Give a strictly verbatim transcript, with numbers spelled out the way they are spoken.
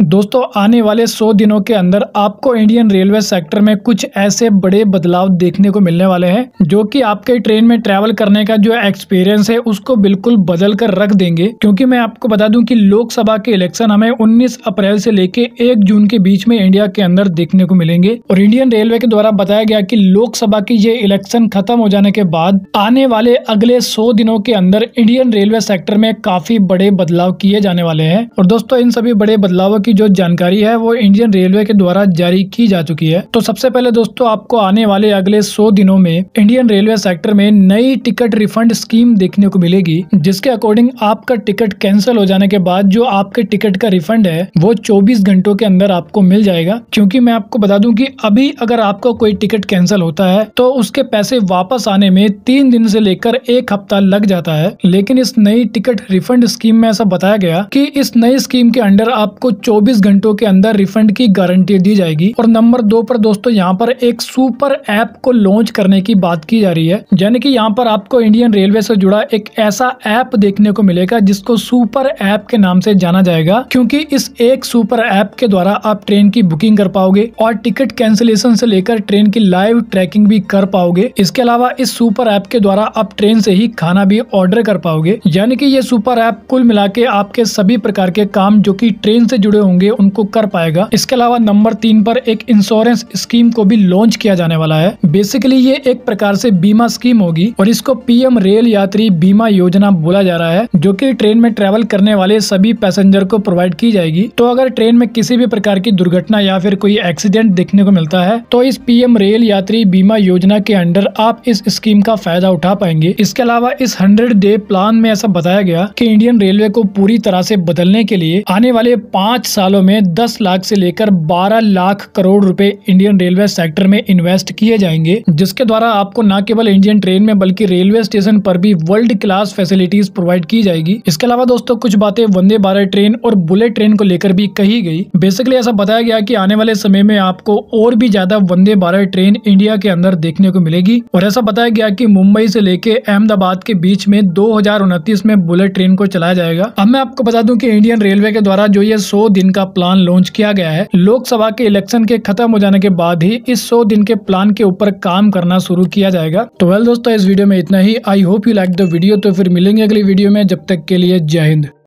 दोस्तों आने वाले सौ दिनों के अंदर आपको इंडियन रेलवे सेक्टर में कुछ ऐसे बड़े बदलाव देखने को मिलने वाले हैं जो कि आपके ट्रेन में ट्रैवल करने का जो एक्सपीरियंस है उसको बिल्कुल बदल कर रख देंगे। क्योंकि मैं आपको बता दूं कि लोकसभा के इलेक्शन हमें उन्नीस अप्रैल से लेके एक जून के बीच में इंडिया के अंदर देखने को मिलेंगे और इंडियन रेलवे के द्वारा बताया गया कि लोकसभा की ये इलेक्शन खत्म हो जाने के बाद आने वाले अगले सौ दिनों के अंदर इंडियन रेलवे सेक्टर में काफी बड़े बदलाव किए जाने वाले हैं। और दोस्तों इन सभी बड़े बदलावों की जो जानकारी है वो इंडियन रेलवे के द्वारा जारी की जा चुकी है। तो सबसे पहले दोस्तों आपको आने वाले अगले सौ दिनों में इंडियन रेलवे सेक्टर में नई टिकट रिफंड स्कीम देखने को मिलेगी, जिसके अकॉर्डिंग आपका टिकट कैंसिल हो जाने के बाद जो आपके टिकट का रिफंड है वो चौबीस घंटों के अंदर आपको मिल जाएगा। क्योंकि मैं आपको बता दूं कि अभी अगर आपका कोई टिकट कैंसिल होता है तो उसके पैसे वापस आने में तीन दिन से लेकर एक हफ्ता लग जाता है। लेकिन इस नई टिकट रिफंड स्कीम में ऐसा बताया गया कि इस नई स्कीम के अंडर आपको चौबीस घंटों के अंदर रिफंड की गारंटी दी जाएगी। और नंबर दो पर दोस्तों यहाँ पर एक सुपर ऐप को लॉन्च करने की बात की जा रही है, यानी कि यहाँ पर आपको इंडियन रेलवे से जुड़ा एक ऐसा ऐप देखने को मिलेगा जिसको सुपर ऐप के नाम से जाना जाएगा। क्योंकि इस एक सुपर ऐप के द्वारा आप ट्रेन की बुकिंग कर पाओगे और टिकट कैंसिलेशन से लेकर ट्रेन की लाइव ट्रैकिंग भी कर पाओगे। इसके अलावा इस सुपर ऐप के द्वारा आप ट्रेन से ही खाना भी ऑर्डर कर पाओगे। यानी कि ये सुपर ऐप कुल मिला के आपके सभी प्रकार के काम जो कि ट्रेन से जुड़े होंगे उनको कर पाएगा। इसके अलावा नंबर तीन पर एक इंश्योरेंस स्कीम को भी लॉन्च किया जाने वाला है। बेसिकली ये एक प्रकार से बीमा स्कीम होगी और इसको पीएम रेल यात्री बीमा योजना बोला जा रहा है, जो कि ट्रेन में ट्रैवल करने वाले सभी पैसेंजर को प्रोवाइड की जाएगी। तो अगर ट्रेन में किसी भी प्रकार की दुर्घटना या फिर कोई एक्सीडेंट देखने को मिलता है तो इस पीएम रेल यात्री बीमा योजना के अंडर आप इस स्कीम का फायदा उठा पाएंगे। इसके अलावा इस हंड्रेड डे प्लान में ऐसा बताया गया कि इंडियन रेलवे को पूरी तरह से बदलने के लिए आने वाले पाँच सालों में दस लाख से लेकर बारह लाख करोड़ रुपए इंडियन रेलवे सेक्टर में इन्वेस्ट किए जाएंगे, जिसके द्वारा आपको न केवल इंडियन ट्रेन में बल्कि रेलवे स्टेशन पर भी वर्ल्ड क्लास फैसिलिटीज प्रोवाइड की जाएगी। इसके अलावा दोस्तों कुछ बातें वंदे भारत ट्रेन और बुलेट ट्रेन को लेकर भी कही गई। बेसिकली ऐसा बताया गया कि आने वाले समय में आपको और भी ज्यादा वंदे भारत ट्रेन इंडिया के अंदर देखने को मिलेगी। और ऐसा बताया गया कि मुंबई से लेके अहमदाबाद के बीच में दो हजार उनतीस में बुलेट ट्रेन को चलाया जाएगा। अब मैं आपको बता दूं कि इंडियन रेलवे के द्वारा जो ये सौ दिन का प्लान लॉन्च किया गया है, लोकसभा के इलेक्शन के खत्म हो जाने के बाद ही इस सौ दिन के प्लान के ऊपर काम करना शुरू किया जाएगा। तो वेल दोस्तों इस वीडियो में इतना ही। I hope you like the video. तो फिर मिलेंगे अगली वीडियो में, जब तक के लिए जय हिंद।